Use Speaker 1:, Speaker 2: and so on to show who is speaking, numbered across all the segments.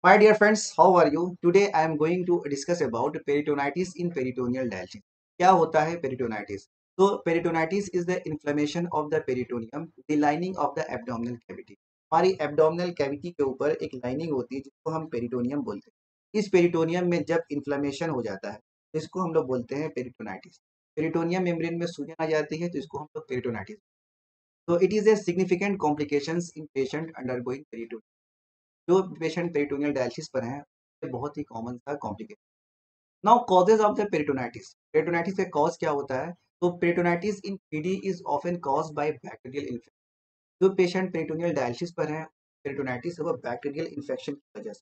Speaker 1: My dear friends, how are you? Today I am going to discuss about peritonitis in peritoneal dilatation. क्या होता है peritonitis? तो peritonitis is the inflammation of the peritoneum, the lining of the abdominal cavity. हमारी abdominal cavity के ऊपर एक lining होती है जिसको हम पेरिटोनियम बोलते हैं। इस पेरिटोनियम में जब इन्फ्लेमेशन हो जाता है तो इसको हम लोग बोलते हैं पेरिटोनाइटिस। पेरिटोनियम मेम्ब्रेन में सूजन आ जाती है तो इसको हम लोग पेरिटोनाइटिस। तो it is a significant complications in patient undergoing peritoneum. जो पेशेंट पेरिटोनियल डायलिसिस पर हैं ये बहुत ही कॉमन सा complication. Now causes of the peritonitis. Peritonitis का कॉज क्या होता है? तो peritonitis in PD is often caused by bacterial infection. जो पेशेंट पेरिटोनियल डायलिसिस पर हैं पेरिटोनाइटिस है वो बैक्टीरियल इन्फेक्शन की वजह से।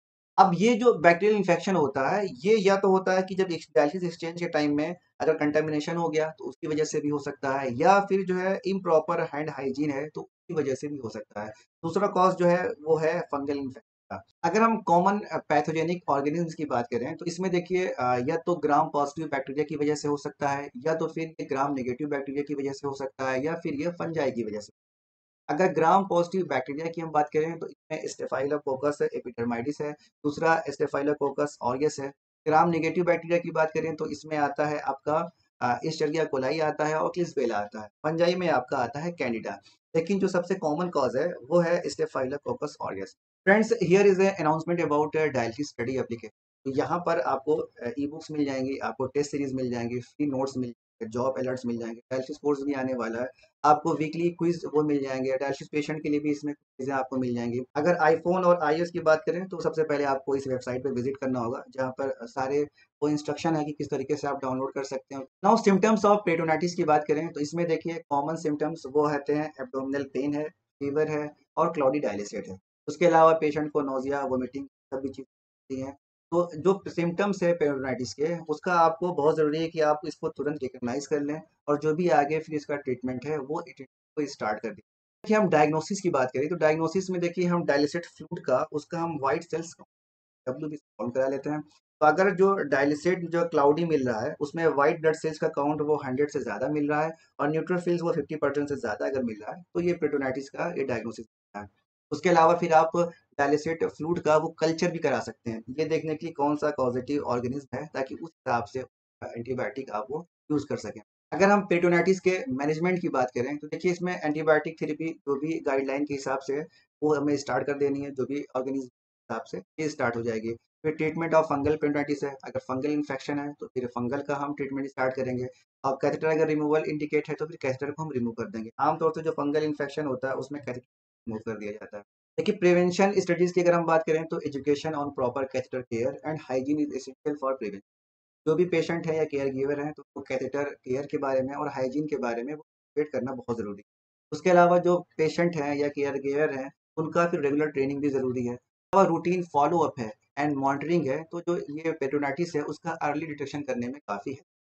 Speaker 1: अब ये जो बैक्टीरियल इन्फेक्शन होता है ये या तो होता है कि जब डायलिसिस एक्सचेंज के टाइम में अगर कंटामिनेशन हो गया तो उसकी वजह से भी हो सकता है, या फिर जो है इम्प्रॉपर हैंड हाइजीन है तो उसकी वजह से भी हो सकता है। दूसरा कॉज जो है वो है फंगल इन्फेक्शन का। अगर हम कॉमन पैथोजेनिक ऑर्गेनिज्म की बात करें तो इसमें देखिए या तो ग्राम पॉजिटिव बैक्टीरिया की वजह से हो सकता है, या तो फिर ये ग्राम नेगेटिव बैक्टीरिया की वजह से हो सकता है, या फिर ये फंजाई की वजह से। अगर ग्राम पॉजिटिव बैक्टीरिया की हम बात करें तो इसमें स्टेफाइलोकोकस एपिडर्माइडिस है, दूसरा स्टेफाइलोकोकस ऑरियस है। ग्राम नेगेटिव बैक्टीरिया की बात करें तो इसमें आता है आपका इस्चरिया कोलाई आता है और क्लिसबेला आता है। फंजाई में आपका आता है कैंडिडा। लेकिन जो सबसे कॉमन कॉज है वो है staphylococcus aureus. Friends, here is a announcement about dialysis study application. तो यहाँ पर आपको ई बुक्स मिल जाएंगी, आपको टेस्ट सीरीज मिल जाएंगी, फ्री नोट्स मिल जाएंगे, जॉब अलर्ट्स मिल जाएंगे, डायलिसिस कोर्स भी आने वाला है। आपको वीकली क्विज वो मिल जाएंगे, डायलिसिस पेशेंट के लिए भी इसमें चीज़ें आपको मिल जाएंगी। अगर आईफोन और आईओएस की बात करें तो सबसे पहले आपको इस वेबसाइट पे विजिट करना होगा जहाँ पर सारे वो इंस्ट्रक्शन है कि किस तरीके से आप डाउनलोड कर सकते हैं। नाउ सिम्टम्स ऑफ पेरिटोनाइटिस की बात करें तो इसमें देखिए कॉमन सिम्टम्स वो रहते हैं, एब्डोमिनल पेन है, फीवर है और क्लाउडी डायलिसिस है। उसके अलावा पेशेंट को नोजिया, वोमिटिंग सभी चीज़ होती हैं। तो जो सिम्टम्स है पेरिटोनाइटिस के उसका आपको बहुत ज़रूरी है कि आप इसको तुरंत रिकग्नाइज कर लें और जो भी आगे फिर इसका ट्रीटमेंट है वो को स्टार्ट कर दिया। देखिए हम डायग्नोसिस की बात करें तो डायग्नोसिस में देखिए हम डायलिसिट फ्लूइड का उसका हम व्हाइट सेल्स डब्ल्यू काउंट करा लेते हैं। तो अगर जो डायलिसिट जो क्लाउडी मिल रहा है उसमें व्हाइट ब्लड सेल्स का काउंट वो 100 से ज़्यादा मिल रहा है और न्यूट्रोफिल्स वो 50% से ज़्यादा अगर मिल रहा है तो ये पेरिटोनाइटिस का ये डायग्नोसिस है। उसके अलावा फिर आप डायलिसिट फ्लूइड का वो कल्चर भी करा सकते हैं ये देखने के लिए कौन सा पॉजिटिव ऑर्गेनिज्म है ताकि उस हिसाब से एंटीबायोटिक आप वो यूज़ कर सकें। अगर हम पेरिटोनाइटिस के मैनेजमेंट की बात करें तो देखिए इसमें एंटीबायोटिक थेरेपी जो भी गाइडलाइन के हिसाब से वो हमें स्टार्ट कर देनी है, जो भी ऑर्गेनिज्म के हिसाब से ये स्टार्ट हो जाएगी। फिर ट्रीटमेंट ऑफ फंगल पेरिटोनाइटिस है, अगर फंगल इन्फेक्शन है तो फिर फंगल का हम ट्रीटमेंट स्टार्ट करेंगे। और कैथेटर अगर रिमूवल इंडिकेट है तो फिर कैथेटर को हम रिमूव कर देंगे। आमतौर से जो फंगल इन्फेक्शन होता है उसमें कैथेटर रिमूव कर दिया जाता है। देखिए प्रिवेंशन स्टडीज की अगर हम बात करें तो education on proper catheter care and hygiene is essential for prevention. जो भी पेशेंट है या केयर गिवर हैं तो वो कैथेटर केयर के बारे में और हाइजीन के बारे में वो एजुकेट करना बहुत ज़रूरी है। उसके अलावा जो पेशेंट हैं या केयर गिवर हैं उनका फिर रेगुलर ट्रेनिंग भी ज़रूरी है और रूटीन फॉलो अप है एंड मॉनिटरिंग है। तो जो ये पेरिटोनाइटिस है उसका अर्ली डिटेक्शन करने में काफ़ी है।